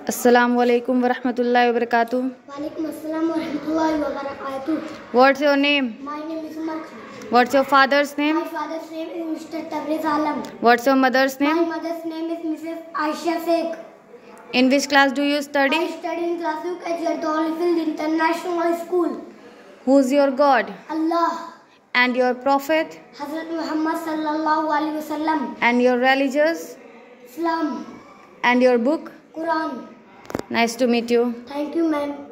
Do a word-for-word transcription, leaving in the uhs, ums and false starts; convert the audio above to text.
Assalamu alaikum wa rahmatullahi wa barakatuh. Walaikum assalam wa rahmatullahi wa barakatuh. What's your name? My name is Umar. What's your father's name? My father's name is Mister Tabriz Alam. What's your mother's My name? mother's name is Missus Aisha Sheikh. In which class do you I study? study in class two at Dollyfield International School. Who's your God? Allah, And your prophet? Hazrat Muhammad sallallahu alaihi wasallam. And your religious? Islam, And your book? Quran. Nice to meet you. Thank you, ma'am.